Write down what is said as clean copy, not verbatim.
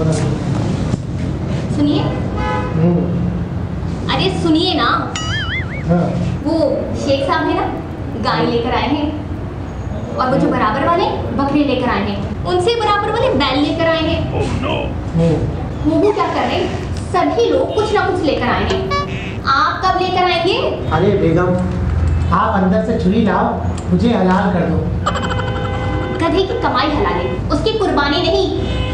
सुनिए। अरे सुनिए ना। हाँ। वो शेख साहब है ना, गाय लेकर आए हैं, और वो जो बराबर वाले बकरे लेकर आए हैं, उनसे बराबर वाले बैल लेकर आए हैं। वो क्या कर रहे हैं, सभी लोग कुछ ना कुछ लेकर आए हैं। आप कब लेकर आएंगे? अरे बेगम, आप अंदर से छुरी लाओ, मुझे हलाल कर दो। गधे की कमाई हलाल है, उसकी कुर्बानी नहीं।